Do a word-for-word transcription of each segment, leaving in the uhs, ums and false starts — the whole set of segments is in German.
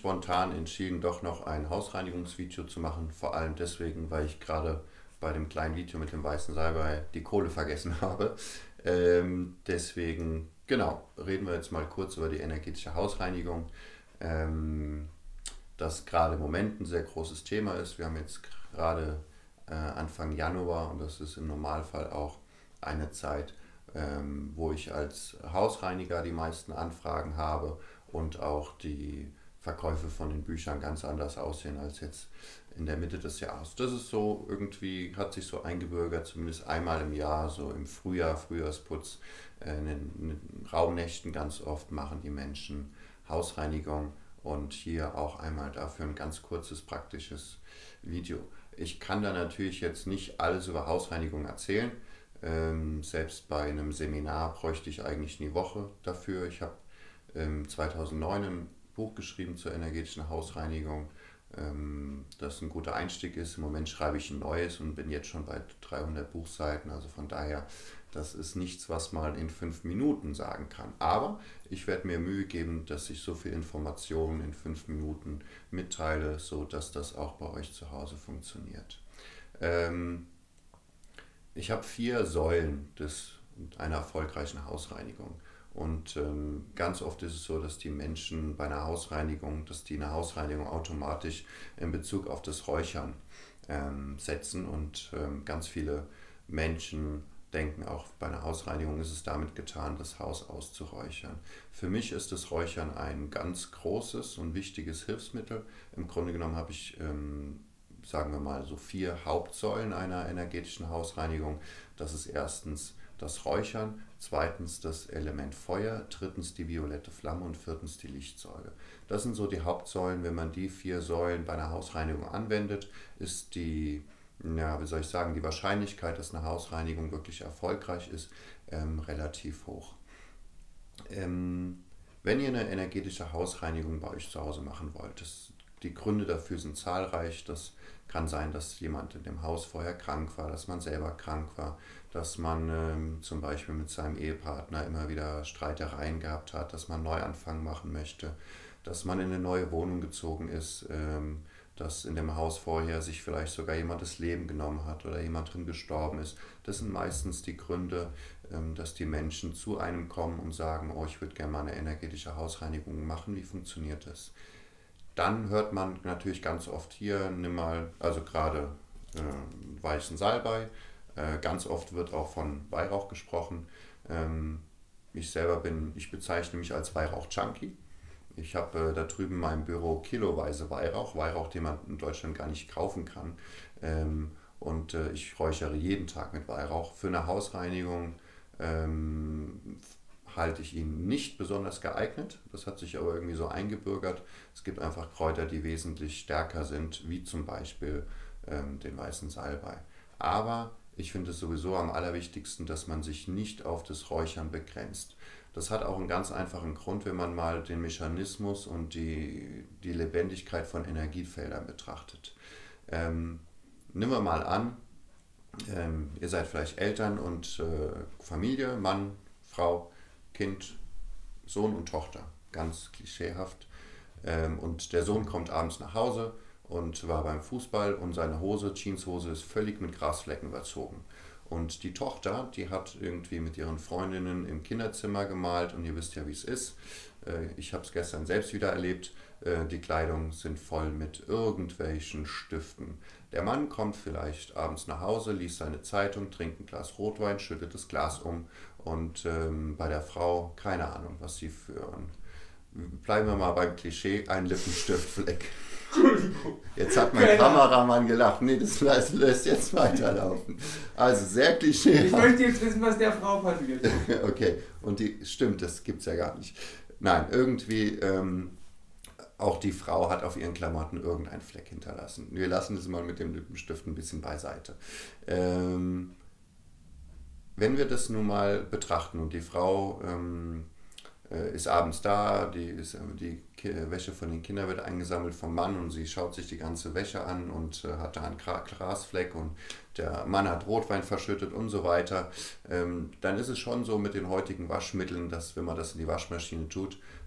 spontan entschieden, doch noch ein Hausreinigungsvideo zu machen. Vor allem deswegen, weil ich gerade bei dem kleinen Video mit dem weißen Salbei die Kohle vergessen habe. Ähm, deswegen, genau, reden wir jetzt mal kurz über die energetische Hausreinigung, ähm, das gerade im Moment ein sehr großes Thema ist. Wir haben jetzt gerade äh, Anfang Januar und das ist im Normalfall auch eine Zeit, ähm, wo ich als Hausreiniger die meisten Anfragen habe und auch die Verkäufe von den Büchern ganz anders aussehen als jetzt in der Mitte des Jahres. Das ist so irgendwie, hat sich so eingebürgert, zumindest einmal im Jahr, so im Frühjahr, Frühjahrsputz, äh, in den Rauhnächten ganz oft machen die Menschen Hausreinigung und hier auch einmal dafür ein ganz kurzes, praktisches Video. Ich kann da natürlich jetzt nicht alles über Hausreinigung erzählen. Ähm, selbst bei einem Seminar bräuchte ich eigentlich eine Woche dafür. Ich habe ähm, zweitausendneun ein Buch geschrieben zur energetischen Hausreinigung, ähm, das ein guter Einstieg ist. Im Moment schreibe ich ein neues und bin jetzt schon bei dreihundert Buchseiten. Also von daher, das ist nichts, was man in fünf Minuten sagen kann. Aber ich werde mir Mühe geben, dass ich so viel Informationen in fünf Minuten mitteile, sodass das auch bei euch zu Hause funktioniert. Ähm, ich habe vier Säulen des, einer erfolgreichen Hausreinigung. Und ähm, ganz oft ist es so, dass die Menschen bei einer Hausreinigung, dass die eine Hausreinigung automatisch in Bezug auf das Räuchern ähm, setzen. Und ähm, ganz viele Menschen denken auch, bei einer Hausreinigung ist es damit getan, das Haus auszuräuchern. Für mich ist das Räuchern ein ganz großes und wichtiges Hilfsmittel. Im Grunde genommen habe ich, ähm, sagen wir mal, so vier Hauptsäulen einer energetischen Hausreinigung. Das ist erstens das Räuchern, zweitens das Element Feuer, drittens die violette Flamme und viertens die Lichtsäule. Das sind so die Hauptsäulen. Wenn man die vier Säulen bei einer Hausreinigung anwendet, ist die, ja, wie soll ich sagen, die Wahrscheinlichkeit, dass eine Hausreinigung wirklich erfolgreich ist, ähm, relativ hoch. Ähm, wenn ihr eine energetische Hausreinigung bei euch zu Hause machen wollt, das, die Gründe dafür sind zahlreich. Das kann sein, dass jemand in dem Haus vorher krank war, dass man selber krank war, dass man ähm, zum Beispiel mit seinem Ehepartner immer wieder Streitereien gehabt hat, dass man einen Neuanfang machen möchte, dass man in eine neue Wohnung gezogen ist, ähm, dass in dem Haus vorher sich vielleicht sogar jemand das Leben genommen hat oder jemand drin gestorben ist. Das sind meistens die Gründe, ähm, dass die Menschen zu einem kommen und sagen, oh, ich würde gerne mal eine energetische Hausreinigung machen, wie funktioniert das? Dann hört man natürlich ganz oft hier, nimm mal, also gerade äh, weißen Salbei, äh, ganz oft wird auch von Weihrauch gesprochen. Ähm, ich selber bin, ich bezeichne mich als Weihrauch-Junkie. Ich habe äh, da drüben in meinem Büro kiloweise Weihrauch, Weihrauch, den man in Deutschland gar nicht kaufen kann. Ähm, und äh, ich räuchere jeden Tag mit Weihrauch. Für eine Hausreinigung ähm, halte ich ihn nicht besonders geeignet. Das hat sich aber irgendwie so eingebürgert. Es gibt einfach Kräuter, die wesentlich stärker sind, wie zum Beispiel ähm, den weißen Salbei. Aber ich finde es sowieso am allerwichtigsten, dass man sich nicht auf das Räuchern begrenzt. Das hat auch einen ganz einfachen Grund, wenn man mal den Mechanismus und die, die Lebendigkeit von Energiefeldern betrachtet. Ähm, nehmen wir mal an, ähm, ihr seid vielleicht Eltern und äh, Familie, Mann, Frau, Kind, Sohn und Tochter, ganz klischeehaft. Ähm, und der Sohn kommt abends nach Hause und war beim Fußball und seine Hose, Jeanshose, ist völlig mit Grasflecken überzogen. Und die Tochter, die hat irgendwie mit ihren Freundinnen im Kinderzimmer gemalt und ihr wisst ja, wie es ist. Äh, ich habe es gestern selbst wieder erlebt. Äh, die Kleidung sind voll mit irgendwelchen Stiften. Der Mann kommt vielleicht abends nach Hause, liest seine Zeitung, trinkt ein Glas Rotwein, schüttet das Glas um und ähm, bei der Frau, keine Ahnung, was sie führen. Bleiben wir mal beim Klischee, ein Lippenstiftfleck. Jetzt hat mein Kameramann gelacht. Nee, das lässt, lässt jetzt weiterlaufen. Also sehr klischee. Ich möchte jetzt wissen, was der Frau passiert. Okay, und die stimmt, das gibt's ja gar nicht. Nein, irgendwie, ähm, auch die Frau hat auf ihren Klamotten irgendeinen Fleck hinterlassen. Wir lassen das mal mit dem Lippenstift ein bisschen beiseite. Ähm, wenn wir das nun mal betrachten und die Frau ähm, ist abends da, die, ist, die Wäsche von den Kindern wird eingesammelt vom Mann und sie schaut sich die ganze Wäsche an und äh, hat da einen Grasfleck und der Mann hat Rotwein verschüttet und so weiter. Ähm, dann ist es schon so mit den heutigen Waschmitteln, dass wenn man das in die Waschmaschine tut,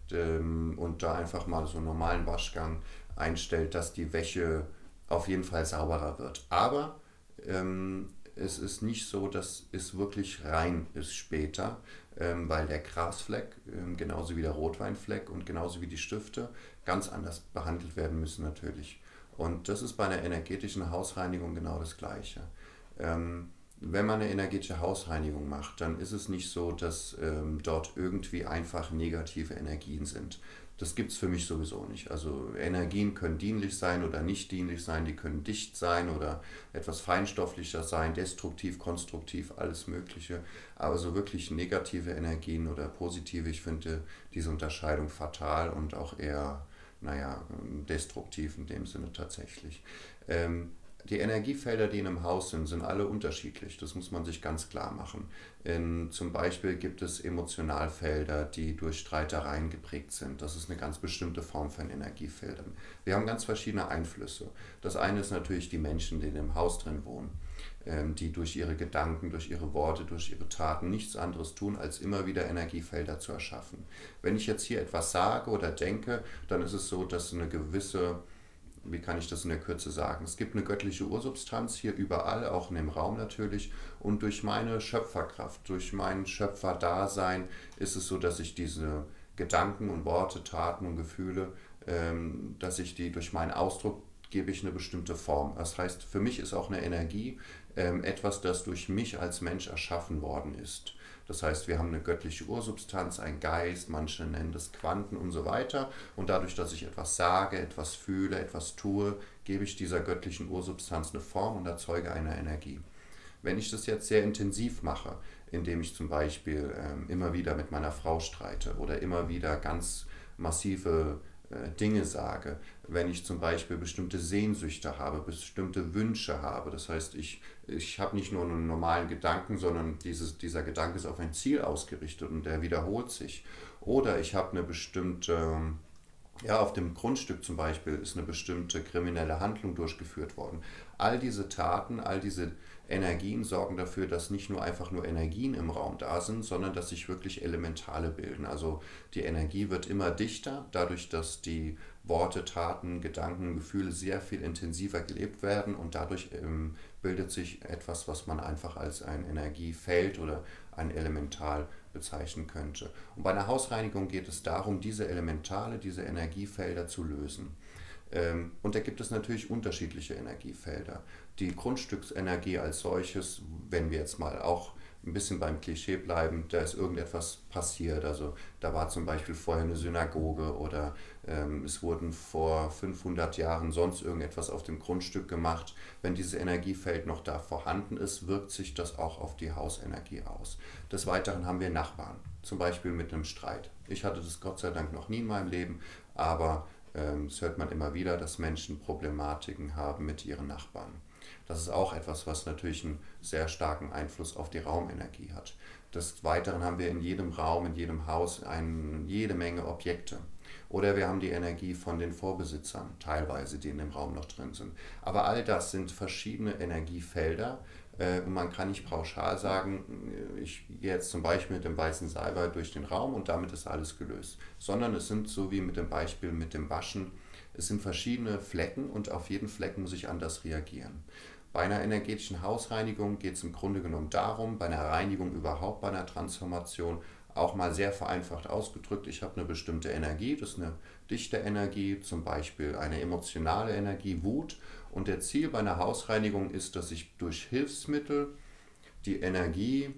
ähm, und da einfach mal so einen normalen Waschgang einstellt, dass die Wäsche auf jeden Fall sauberer wird. Aber ähm, es ist nicht so, dass es wirklich rein ist später, ähm, weil der Grasfleck, ähm, genauso wie der Rotweinfleck und genauso wie die Stifte, ganz anders behandelt werden müssen natürlich. Und das ist bei einer energetischen Hausreinigung genau das Gleiche. Ähm, Wenn man eine energetische Hausreinigung macht, dann ist es nicht so, dass ähm, dort irgendwie einfach negative Energien sind. Das gibt es für mich sowieso nicht. Also Energien können dienlich sein oder nicht dienlich sein, die können dicht sein oder etwas feinstofflicher sein, destruktiv, konstruktiv, alles Mögliche. Aber so wirklich negative Energien oder positive, ich finde diese Unterscheidung fatal und auch eher, naja, destruktiv in dem Sinne tatsächlich. Ähm, Die Energiefelder, die in einem Haus sind, sind alle unterschiedlich. Das muss man sich ganz klar machen. In, zum Beispiel gibt es Emotionalfelder, die durch Streitereien geprägt sind. Das ist eine ganz bestimmte Form von Energiefeldern. Wir haben ganz verschiedene Einflüsse. Das eine ist natürlich die Menschen, die in dem Haus drin wohnen, ähm, die durch ihre Gedanken, durch ihre Worte, durch ihre Taten nichts anderes tun, als immer wieder Energiefelder zu erschaffen. Wenn ich jetzt hier etwas sage oder denke, dann ist es so, dass eine gewisse, wie kann ich das in der Kürze sagen? Es gibt eine göttliche Ursubstanz hier überall, auch in dem Raum natürlich. Und durch meine Schöpferkraft, durch mein Schöpferdasein ist es so, dass ich diese Gedanken und Worte, Taten und Gefühle, ähm, dass ich die durch meinen Ausdruck gebe ich eine bestimmte Form. Das heißt, für mich ist auch eine Energie ähm, etwas, das durch mich als Mensch erschaffen worden ist. Das heißt, wir haben eine göttliche Ursubstanz, einen Geist, manche nennen das Quanten und so weiter. Und dadurch, dass ich etwas sage, etwas fühle, etwas tue, gebe ich dieser göttlichen Ursubstanz eine Form und erzeuge eine Energie. Wenn ich das jetzt sehr intensiv mache, indem ich zum Beispiel ähm, immer wieder mit meiner Frau streite oder immer wieder ganz massive äh, Dinge sage, wenn ich zum Beispiel bestimmte Sehnsüchte habe, bestimmte Wünsche habe, das heißt, ich, ich habe nicht nur einen normalen Gedanken, sondern dieses, dieser Gedanke ist auf ein Ziel ausgerichtet und der wiederholt sich. Oder ich habe eine bestimmte, ja, auf dem Grundstück zum Beispiel ist eine bestimmte kriminelle Handlung durchgeführt worden. All diese Taten, all diese Energien sorgen dafür, dass nicht nur einfach nur Energien im Raum da sind, sondern dass sich wirklich Elementale bilden. Also die Energie wird immer dichter, dadurch, dass die Worte, Taten, Gedanken, Gefühle sehr viel intensiver gelebt werden und dadurch ähm, bildet sich etwas, was man einfach als ein Energiefeld oder ein Elemental bezeichnen könnte. Und bei einer Hausreinigung geht es darum, diese Elementale, diese Energiefelder zu lösen. Ähm, und da gibt es natürlich unterschiedliche Energiefelder. Die Grundstücksenergie als solches, wenn wir jetzt mal auch ein bisschen beim Klischee bleiben, da ist irgendetwas passiert. Also da war zum Beispiel vorher eine Synagoge oder ähm, es wurden vor fünfhundert Jahren sonst irgendetwas auf dem Grundstück gemacht. Wenn dieses Energiefeld noch da vorhanden ist, wirkt sich das auch auf die Hausenergie aus. Des Weiteren haben wir Nachbarn, zum Beispiel mit einem Streit. Ich hatte das Gott sei Dank noch nie in meinem Leben, aber ähm, es hört man immer wieder, dass Menschen Problematiken haben mit ihren Nachbarn. Das ist auch etwas, was natürlich einen sehr starken Einfluss auf die Raumenergie hat. Des Weiteren haben wir in jedem Raum, in jedem Haus eine, jede Menge Objekte. Oder wir haben die Energie von den Vorbesitzern, teilweise, die in dem Raum noch drin sind. Aber all das sind verschiedene Energiefelder. Äh, und man kann nicht pauschal sagen, ich gehe jetzt zum Beispiel mit dem weißen Salbei durch den Raum und damit ist alles gelöst. Sondern es sind so wie mit dem Beispiel mit dem Waschen, es sind verschiedene Flecken und auf jeden Fleck muss ich anders reagieren. Bei einer energetischen Hausreinigung geht es im Grunde genommen darum, bei einer Reinigung überhaupt, bei einer Transformation, auch mal sehr vereinfacht ausgedrückt, ich habe eine bestimmte Energie, das ist eine dichte Energie, zum Beispiel eine emotionale Energie, Wut. Und der Ziel bei einer Hausreinigung ist, dass ich durch Hilfsmittel die Energie,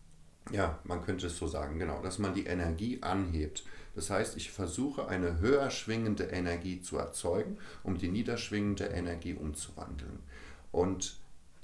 ja, man könnte es so sagen, genau, dass man die Energie anhebt. Das heißt, ich versuche eine höher schwingende Energie zu erzeugen, um die niederschwingende Energie umzuwandeln. Und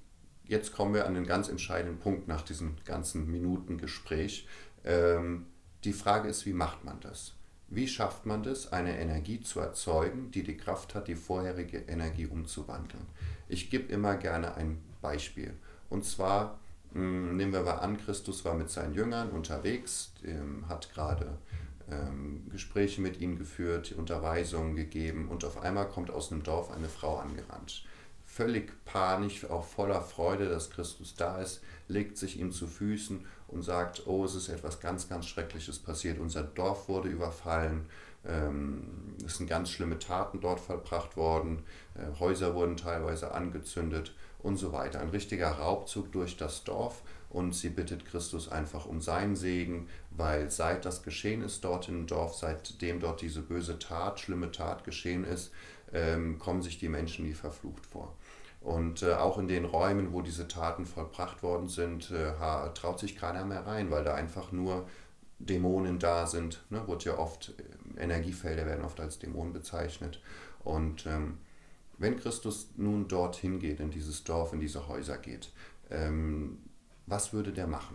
jetzt kommen wir an den ganz entscheidenden Punkt nach diesem ganzen Minuten Gespräch. Ähm, die Frage ist, wie macht man das? Wie schafft man das, eine Energie zu erzeugen, die die Kraft hat, die vorherige Energie umzuwandeln? Ich gebe immer gerne ein Beispiel. Und zwar, mh, nehmen wir mal an, Christus war mit seinen Jüngern unterwegs, ähm, hat gerade ähm, Gespräche mit ihnen geführt, Unterweisungen gegeben und auf einmal kommt aus einem Dorf eine Frau angerannt. Völlig panisch, auch voller Freude, dass Christus da ist, legt sich ihm zu Füßen und sagt, oh, es ist etwas ganz, ganz Schreckliches passiert. Unser Dorf wurde überfallen, Ähm, es sind ganz schlimme Taten dort vollbracht worden, äh, Häuser wurden teilweise angezündet und so weiter. Ein richtiger Raubzug durch das Dorf, und sie bittet Christus einfach um seinen Segen, weil seit das geschehen ist dort im Dorf, seitdem dort diese böse Tat, schlimme Tat geschehen ist, ähm, kommen sich die Menschen wie verflucht vor. Und äh, auch in den Räumen, wo diese Taten vollbracht worden sind, äh, traut sich keiner mehr rein, weil da einfach nur Dämonen da sind. Ne? Wird ja oft, äh, Energiefelder werden oft als Dämonen bezeichnet. Und ähm, wenn Christus nun dorthin geht, in dieses Dorf, in diese Häuser geht, ähm, was würde der machen?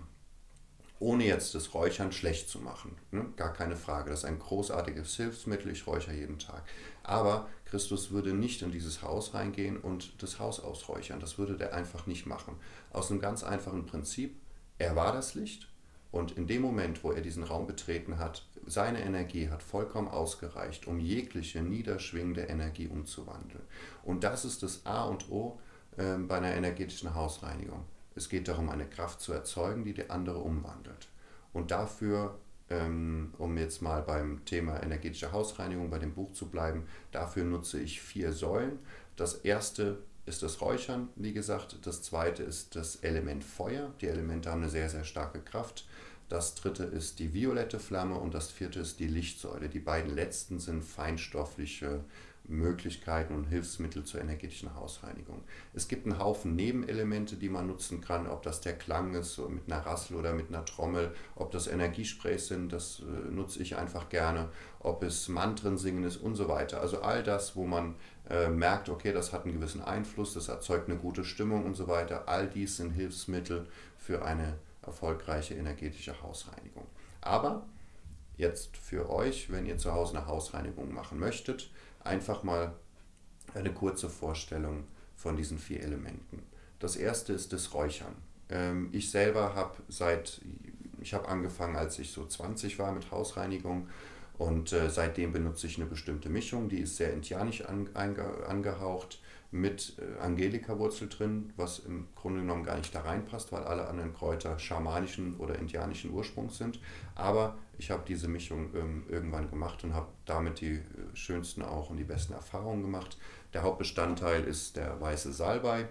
Ohne jetzt das Räuchern schlecht zu machen. Ne? Gar keine Frage. Das ist ein großartiges Hilfsmittel. Ich räuchere jeden Tag. Aber Christus würde nicht in dieses Haus reingehen und das Haus ausräuchern. Das würde der einfach nicht machen. Aus einem ganz einfachen Prinzip. Er war das Licht. Und in dem Moment, wo er diesen Raum betreten hat, seine Energie hat vollkommen ausgereicht, um jegliche niederschwingende Energie umzuwandeln. Und das ist das A und O äh, bei einer energetischen Hausreinigung. Es geht darum, eine Kraft zu erzeugen, die die andere umwandelt. Und dafür, ähm, um jetzt mal beim Thema energetische Hausreinigung bei dem Buch zu bleiben, dafür nutze ich vier Säulen. Das erste ist das Räuchern, wie gesagt. Das zweite ist das Element Feuer. Die Elemente haben eine sehr, sehr starke Kraft. Das dritte ist die violette Flamme und das vierte ist die Lichtsäule. Die beiden letzten sind feinstoffliche Möglichkeiten und Hilfsmittel zur energetischen Hausreinigung. Es gibt einen Haufen Nebenelemente, die man nutzen kann, ob das der Klang ist, so mit einer Rassel oder mit einer Trommel, ob das Energiesprays sind, das äh, nutze ich einfach gerne, ob es Mantren singen ist und so weiter. Also all das, wo man äh, merkt, okay, das hat einen gewissen Einfluss, das erzeugt eine gute Stimmung und so weiter. All dies sind Hilfsmittel für eine erfolgreiche energetische Hausreinigung. Aber jetzt für euch, wenn ihr zu Hause eine Hausreinigung machen möchtet, einfach mal eine kurze Vorstellung von diesen vier Elementen. Das erste ist das Räuchern. Ähm, ich selber habe seit, ich habe angefangen, als ich so zwanzig war mit Hausreinigung, und äh, seitdem benutze ich eine bestimmte Mischung, die ist sehr indianisch an, ange, angehaucht, mit äh, Angelika-Wurzel drin, was im Grunde genommen gar nicht da reinpasst, weil alle anderen Kräuter schamanischen oder indianischen Ursprungs sind. Aber ich habe diese Mischung ähm, irgendwann gemacht und habe damit die äh, schönsten auch und die besten Erfahrungen gemacht. Der Hauptbestandteil ist der weiße Salbei.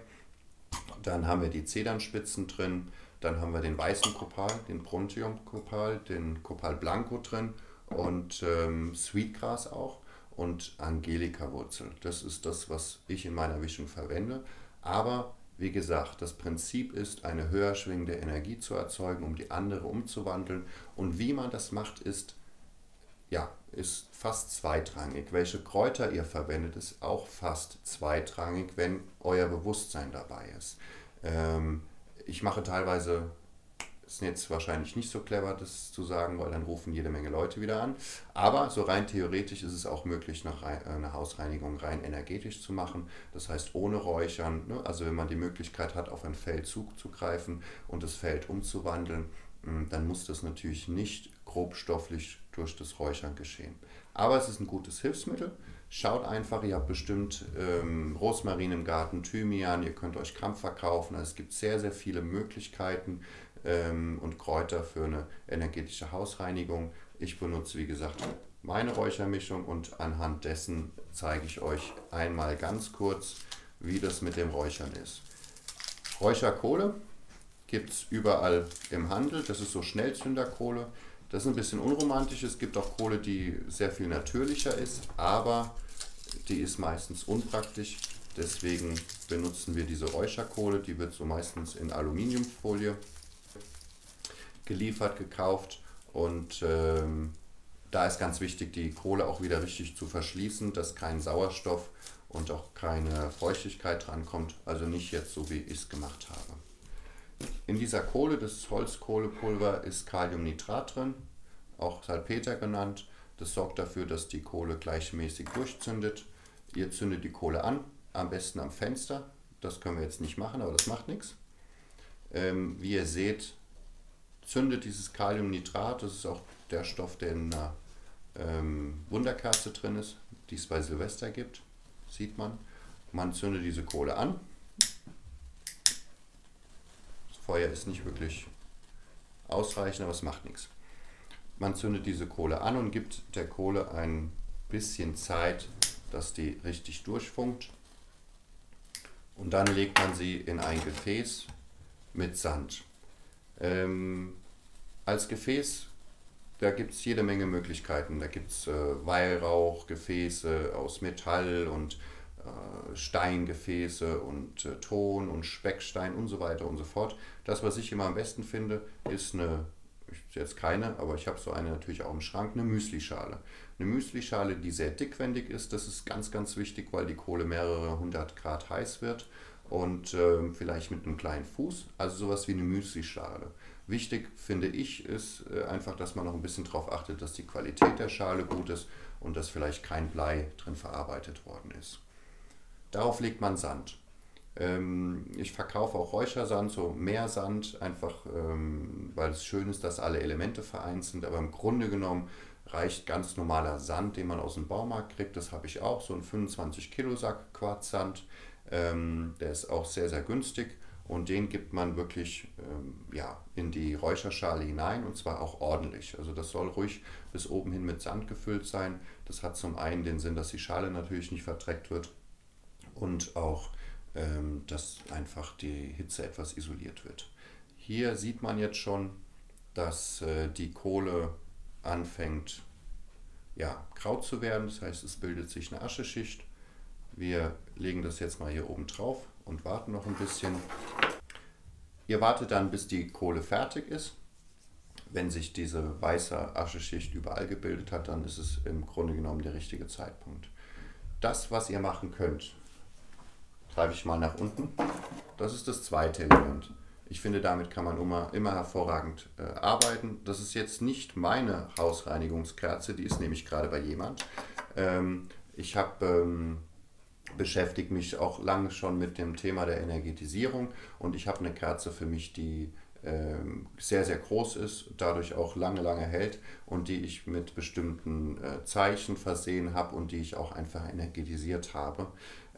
Dann haben wir die Zedernspitzen drin. Dann haben wir den weißen Kopal, den Brontium-Kopal, den Kopal Blanco drin und ähm, Sweetgrass auch. Und Angelika-Wurzel. Das ist das, was ich in meiner Mischung verwende. Aber wie gesagt, das Prinzip ist, eine höher schwingende Energie zu erzeugen, um die andere umzuwandeln. Und wie man das macht, ist, ja, ist fast zweitrangig. Welche Kräuter ihr verwendet, ist auch fast zweitrangig, wenn euer Bewusstsein dabei ist. Ähm, ich mache teilweise, ist jetzt wahrscheinlich nicht so clever, das zu sagen, weil dann rufen jede Menge Leute wieder an. Aber so rein theoretisch ist es auch möglich, eine Hausreinigung rein energetisch zu machen. Das heißt ohne Räuchern. Ne? Also wenn man die Möglichkeit hat, auf ein Feld zuzugreifen und das Feld umzuwandeln, dann muss das natürlich nicht grobstofflich durch das Räuchern geschehen. Aber es ist ein gutes Hilfsmittel. Schaut einfach, ihr habt bestimmt ähm, Rosmarin im Garten, Thymian, ihr könnt euch Kampfer kaufen. Also es gibt sehr, sehr viele Möglichkeiten ähm, und Kräuter für eine energetische Hausreinigung. Ich benutze, wie gesagt, meine Räuchermischung und anhand dessen zeige ich euch einmal ganz kurz, wie das mit dem Räuchern ist. Räucherkohle gibt es überall im Handel. Das ist so Schnellzünderkohle. Das ist ein bisschen unromantisch. Es gibt auch Kohle, die sehr viel natürlicher ist, aber die ist meistens unpraktisch. Deswegen benutzen wir diese Räucherkohle. Die wird so meistens in Aluminiumfolie geliefert, gekauft. Und ähm, da ist ganz wichtig, die Kohle auch wieder richtig zu verschließen, dass kein Sauerstoff und auch keine Feuchtigkeit drankommt. Also nicht jetzt so, wie ich es gemacht habe. In dieser Kohle, das Holzkohlepulver, ist Kaliumnitrat drin, auch Salpeter genannt. Das sorgt dafür, dass die Kohle gleichmäßig durchzündet. Ihr zündet die Kohle an, am besten am Fenster. Das können wir jetzt nicht machen, aber das macht nichts. Ähm, wie ihr seht, zündet dieses Kaliumnitrat, das ist auch der Stoff, der in einer ähm, Wunderkerze drin ist, die es bei Silvester gibt, sieht man. Man zündet diese Kohle an. Feuer ist nicht wirklich ausreichend, aber es macht nichts. Man zündet diese Kohle an und gibt der Kohle ein bisschen Zeit, dass die richtig durchfunkt. Und dann legt man sie in ein Gefäß mit Sand. Ähm, als Gefäß, da gibt es jede Menge Möglichkeiten. Da gibt es äh, Weihrauchgefäße aus Metall und äh, Steingefäße und äh, Ton und Speckstein und so weiter und so fort. Das, was ich immer am besten finde, ist eine, ich jetzt keine, aber ich habe so eine natürlich auch im Schrank, eine Müslischale. Eine Müslischale, die sehr dickwendig ist, das ist ganz, ganz wichtig, weil die Kohle mehrere hundert Grad heiß wird und äh, vielleicht mit einem kleinen Fuß, also sowas wie eine Müslischale. Wichtig, finde ich, ist äh, einfach, dass man noch ein bisschen darauf achtet, dass die Qualität der Schale gut ist und dass vielleicht kein Blei drin verarbeitet worden ist. Darauf legt man Sand. Ähm, ich verkaufe auch Räuchersand, so Meersand, einfach ähm, weil es schön ist, dass alle Elemente vereint sind, aber im Grunde genommen reicht ganz normaler Sand, den man aus dem Baumarkt kriegt. Das habe ich auch, so ein fünfundzwanzig Kilo Sack Quarzsand. Ähm, der ist auch sehr, sehr günstig und den gibt man wirklich ähm, ja, in die Räucherschale hinein und zwar auch ordentlich. Also das soll ruhig bis oben hin mit Sand gefüllt sein. Das hat zum einen den Sinn, dass die Schale natürlich nicht verdreckt wird und auch, ähm, dass einfach die Hitze etwas isoliert wird. Hier sieht man jetzt schon, dass äh, die Kohle anfängt ja, grau zu werden, das heißt es bildet sich eine Ascheschicht. Wir legen das jetzt mal hier oben drauf und warten noch ein bisschen. Ihr wartet dann, bis die Kohle fertig ist. Wenn sich diese weiße Ascheschicht überall gebildet hat, dann ist es im Grunde genommen der richtige Zeitpunkt. Das, was ihr machen könnt, treibe ich mal nach unten. Das ist das zweite Element. Ich finde, damit kann man immer, immer hervorragend äh, arbeiten. Das ist jetzt nicht meine Hausreinigungskerze, die ist nämlich gerade bei jemand. Ähm, ich habe ähm, beschäftige mich auch lange schon mit dem Thema der Energetisierung und ich habe eine Kerze für mich, die ähm, sehr, sehr groß ist, dadurch auch lange, lange hält und die ich mit bestimmten äh, Zeichen versehen habe und die ich auch einfach energetisiert habe.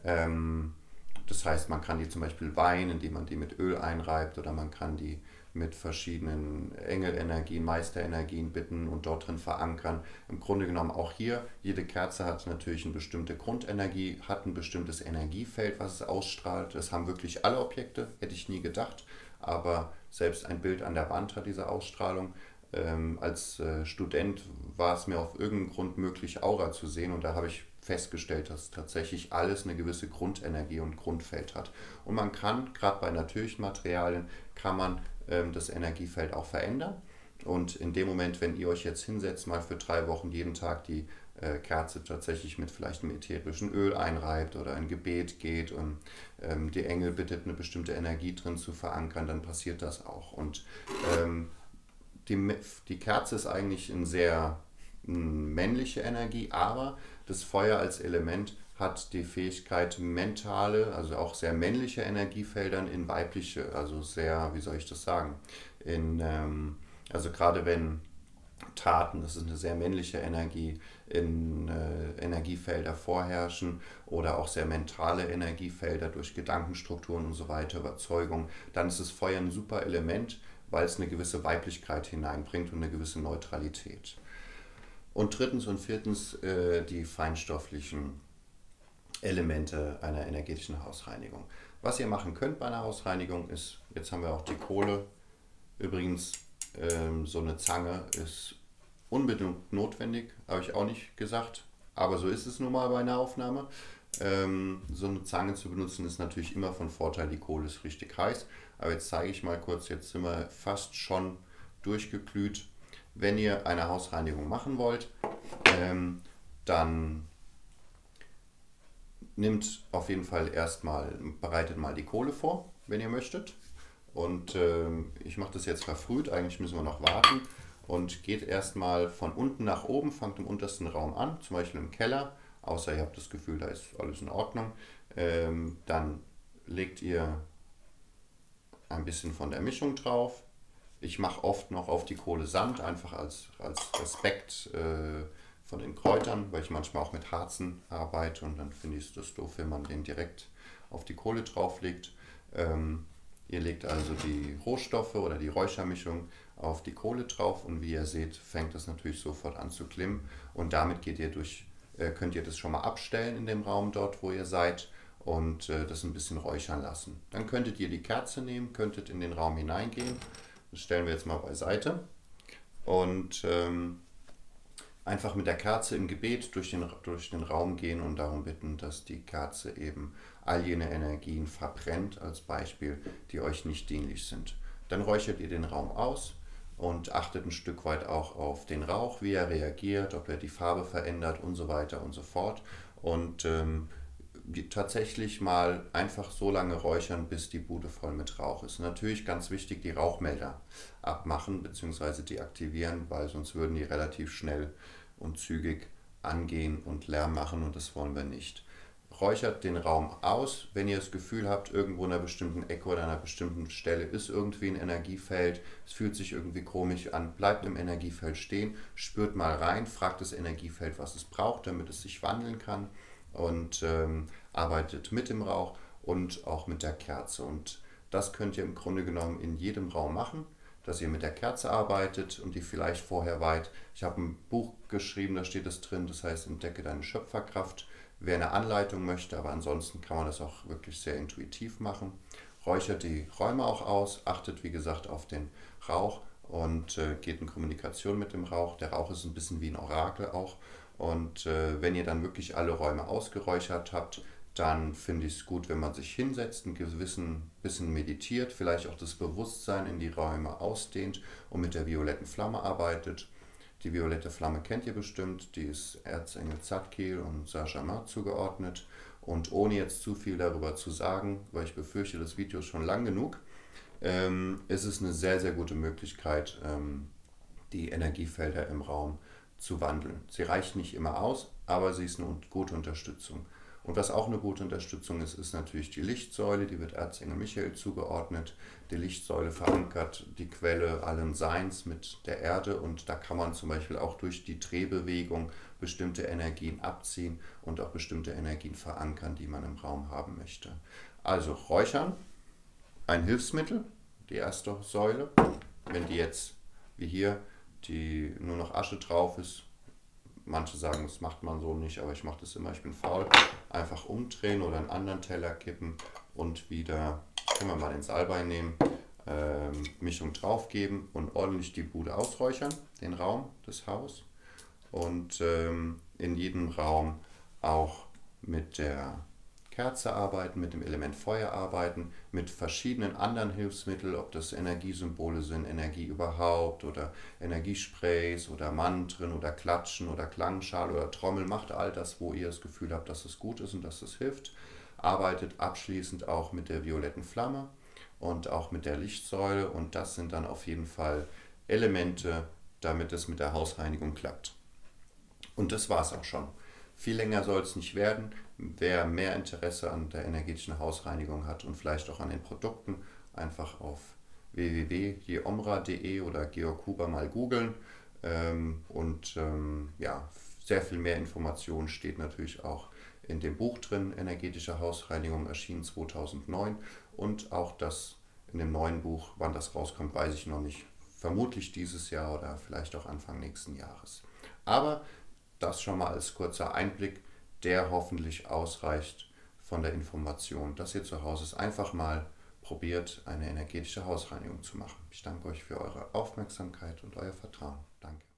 Ähm, Das heißt, man kann die zum Beispiel weihen, indem man die mit Öl einreibt oder man kann die mit verschiedenen Engelenergien, Meisterenergien bitten und dort drin verankern. Im Grunde genommen auch hier, jede Kerze hat natürlich eine bestimmte Grundenergie, hat ein bestimmtes Energiefeld, was es ausstrahlt. Das haben wirklich alle Objekte, hätte ich nie gedacht, aber selbst ein Bild an der Wand hat diese Ausstrahlung. Ähm, als äh, Student war es mir auf irgendeinen Grund möglich, Aura zu sehen und da habe ich festgestellt, dass tatsächlich alles eine gewisse Grundenergie und Grundfeld hat. Und man kann, gerade bei natürlichen Materialien, kann man ähm, das Energiefeld auch verändern. Und in dem Moment, wenn ihr euch jetzt hinsetzt, mal für drei Wochen jeden Tag die äh, Kerze tatsächlich mit vielleicht einem ätherischen Öl einreibt oder ein Gebet geht und ähm, die Engel bittet, eine bestimmte Energie drin zu verankern, dann passiert das auch. Und ähm, die, die Kerze ist eigentlich eine sehr männliche Energie, aber das Feuer als Element hat die Fähigkeit, mentale, also auch sehr männliche Energiefeldern in weibliche, also sehr, wie soll ich das sagen, in, ähm, also gerade wenn Taten, das ist eine sehr männliche Energie, in äh, Energiefelder vorherrschen oder auch sehr mentale Energiefelder durch Gedankenstrukturen und so weiter, Überzeugung, dann ist das Feuer ein super Element, weil es eine gewisse Weiblichkeit hineinbringt und eine gewisse Neutralität. Und drittens und viertens äh, die feinstofflichen Elemente einer energetischen Hausreinigung. Was ihr machen könnt bei einer Hausreinigung ist, jetzt haben wir auch die Kohle, übrigens ähm, so eine Zange ist unbedingt notwendig, habe ich auch nicht gesagt, aber so ist es nun mal bei einer Aufnahme. Ähm, so eine Zange zu benutzen ist natürlich immer von Vorteil, die Kohle ist richtig heiß, aber jetzt zeige ich mal kurz, jetzt sind wir fast schon durchgeglüht. Wenn ihr eine Hausreinigung machen wollt, ähm, dann nehmt auf jeden Fall erstmal, bereitet mal die Kohle vor, wenn ihr möchtet. Und ähm, ich mache das jetzt verfrüht, eigentlich müssen wir noch warten. Und geht erstmal von unten nach oben, fangt im untersten Raum an, zum Beispiel im Keller, außer ihr habt das Gefühl, da ist alles in Ordnung. Ähm, dann legt ihr ein bisschen von der Mischung drauf. Ich mache oft noch auf die Kohle Sand, einfach als, als Respekt äh, von den Kräutern, weil ich manchmal auch mit Harzen arbeite und dann finde ich es das doof, wenn man den direkt auf die Kohle drauflegt. Ähm, Ihr legt also die Rohstoffe oder die Räuchermischung auf die Kohle drauf und wie ihr seht, fängt das natürlich sofort an zu klimmen und damit geht ihr durch, äh, könnt ihr das schon mal abstellen in dem Raum dort, wo ihr seid und äh, das ein bisschen räuchern lassen. Dann könntet ihr die Kerze nehmen, könntet in den Raum hineingehen. Das stellen wir jetzt mal beiseite und ähm, einfach mit der Kerze im Gebet durch den, durch den Raum gehen und darum bitten, dass die Kerze eben all jene Energien verbrennt, als Beispiel, die euch nicht dienlich sind. Dann räuchert ihr den Raum aus und achtet ein Stück weit auch auf den Rauch, wie er reagiert, ob er die Farbe verändert und so weiter und so fort. Und ähm, tatsächlich mal einfach so lange räuchern, bis die Bude voll mit Rauch ist. Natürlich ganz wichtig, die Rauchmelder abmachen bzw. deaktivieren, weil sonst würden die relativ schnell und zügig angehen und Lärm machen und das wollen wir nicht. Räuchert den Raum aus, wenn ihr das Gefühl habt, irgendwo in einer bestimmten Ecke oder an einer bestimmten Stelle ist irgendwie ein Energiefeld, es fühlt sich irgendwie komisch an, bleibt im Energiefeld stehen, spürt mal rein, fragt das Energiefeld, was es braucht, damit es sich wandeln kann und ähm, arbeitet mit dem Rauch und auch mit der Kerze. Und das könnt ihr im Grunde genommen in jedem Raum machen, dass ihr mit der Kerze arbeitet und die vielleicht vorher weiht. Ich habe ein Buch geschrieben, da steht es drin, das heißt Entdecke deine Schöpferkraft. Wer eine Anleitung möchte, aber ansonsten kann man das auch wirklich sehr intuitiv machen. Räuchert die Räume auch aus, achtet wie gesagt auf den Rauch und äh, geht in Kommunikation mit dem Rauch. Der Rauch ist ein bisschen wie ein Orakel auch. Und äh, wenn ihr dann wirklich alle Räume ausgeräuchert habt, dann finde ich es gut, wenn man sich hinsetzt, ein gewissen bisschen meditiert, vielleicht auch das Bewusstsein in die Räume ausdehnt und mit der violetten Flamme arbeitet. Die violette Flamme kennt ihr bestimmt, die ist Erzengel Zadkiel und Saint-Germain zugeordnet. Und ohne jetzt zu viel darüber zu sagen, weil ich befürchte, das Video ist schon lang genug, ähm, ist es eine sehr, sehr gute Möglichkeit, ähm, die Energiefelder im Raum zu wandeln. Sie reicht nicht immer aus, aber sie ist eine gute Unterstützung. Und was auch eine gute Unterstützung ist, ist natürlich die Lichtsäule, die wird Erzengel Michael zugeordnet. Die Lichtsäule verankert die Quelle allen Seins mit der Erde und da kann man zum Beispiel auch durch die Drehbewegung bestimmte Energien abziehen und auch bestimmte Energien verankern, die man im Raum haben möchte. Also Räuchern, ein Hilfsmittel, die erste Säule. Wenn die jetzt, wie hier, die nur noch Asche drauf ist, manche sagen, das macht man so nicht, aber ich mache das immer, ich bin faul. Einfach umdrehen oder einen anderen Teller kippen und wieder, können wir mal den Salbei nehmen, ähm, Mischung drauf geben und ordentlich die Bude ausräuchern, den Raum, das Haus. Und ähm, in jedem Raum auch mit der Kerze arbeiten, mit dem Element Feuer arbeiten, mit verschiedenen anderen Hilfsmitteln, ob das Energiesymbole sind, Energie überhaupt oder Energiesprays oder Mantren oder Klatschen oder Klangschale oder Trommel. Macht all das, wo ihr das Gefühl habt, dass es gut ist und dass es hilft. Arbeitet abschließend auch mit der violetten Flamme und auch mit der Lichtsäule und das sind dann auf jeden Fall Elemente, damit es mit der Hausreinigung klappt. Und das war es auch schon. Viel länger soll es nicht werden. Wer mehr Interesse an der energetischen Hausreinigung hat und vielleicht auch an den Produkten, einfach auf w w w punkt jeomra punkt de oder Georg Huber mal googeln. Ähm, und ähm, ja, sehr viel mehr Informationen steht natürlich auch in dem Buch drin, Energetische Hausreinigung, erschienen zweitausendneun. Und auch das in dem neuen Buch, wann das rauskommt, weiß ich noch nicht. Vermutlich dieses Jahr oder vielleicht auch Anfang nächsten Jahres. Aber das schon mal als kurzer Einblick, der hoffentlich ausreicht von der Information, dass ihr zu Hause einfach mal probiert, eine energetische Hausreinigung zu machen. Ich danke euch für eure Aufmerksamkeit und euer Vertrauen. Danke.